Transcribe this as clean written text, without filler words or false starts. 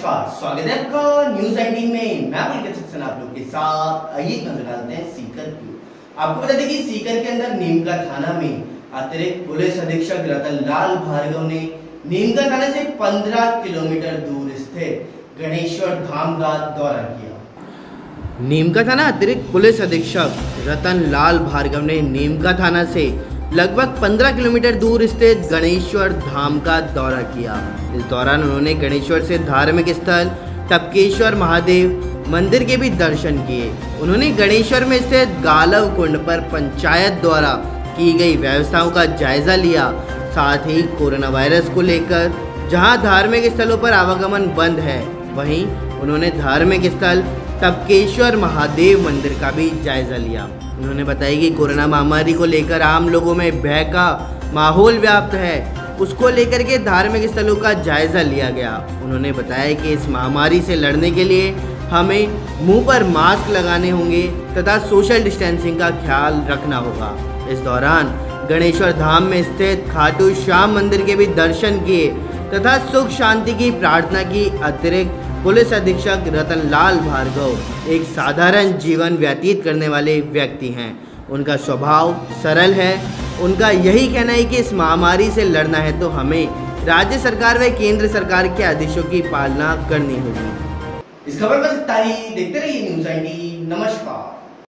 नमस्कार, स्वागत है आपका न्यूज 19 में। मैं पुलकित सक्सेना आप लोग के साथ। आइए नजर डालते हैं सीकर की। आपको बता दें कि सीकर के अंदर नीमका थाना में अतिरिक्त पुलिस अधीक्षक रतनलाल भार्गव ने नीमका थाने से 15 किलोमीटर दूर स्थित गणेश्वर धाम का दौरा किया। नीमका थाना अतिरिक्त पुलिस अधीक्षक रतनलाल भार्गव ने नीमका थाना से लगभग 15 किलोमीटर दूर स्थित गणेश्वर धाम का दौरा किया। इस दौरान उन्होंने गणेश्वर से धार्मिक स्थल टपकेश्वर महादेव मंदिर के भी दर्शन किए। उन्होंने गणेश्वर में स्थित गालव कुंड पर पंचायत द्वारा की गई व्यवस्थाओं का जायजा लिया। साथ ही कोरोना वायरस को लेकर जहां धार्मिक स्थलों पर आवागमन बंद है, वहीं उन्होंने धार्मिक स्थल टपकेश्वर महादेव मंदिर का भी जायजा लिया। उन्होंने बताया कि कोरोना महामारी को लेकर आम लोगों में भय का माहौल व्याप्त है, उसको लेकर के धार्मिक स्थलों का जायजा लिया गया। उन्होंने बताया कि इस महामारी से लड़ने के लिए हमें मुंह पर मास्क लगाने होंगे तथा सोशल डिस्टेंसिंग का ख्याल रखना होगा। इस दौरान गणेश्वर धाम में स्थित खाटू श्याम मंदिर के भी दर्शन किए तथा सुख शांति की प्रार्थना की। अतिरिक्त पुलिस अधीक्षक रतनलाल भार्गव एक साधारण जीवन व्यतीत करने वाले व्यक्ति हैं। उनका स्वभाव सरल है। उनका यही कहना है कि इस महामारी से लड़ना है तो हमें राज्य सरकार व केंद्र सरकार के आदेशों की पालना करनी होगी। इस खबर पर देखते रहिए न्यूज़ 19। नमस्कार।